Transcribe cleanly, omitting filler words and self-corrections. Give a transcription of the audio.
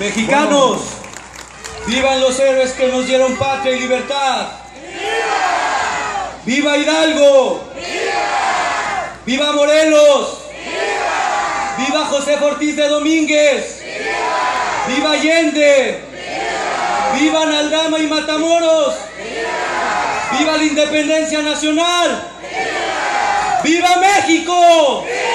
Mexicanos, vivan los héroes que nos dieron patria y libertad. ¡Viva Hidalgo! ¡Viva Morelos! ¡Viva José Ortiz de Domínguez! ¡Viva Allende! ¡Viva Aldama y Matamoros! ¡Viva la independencia nacional! ¡Viva México!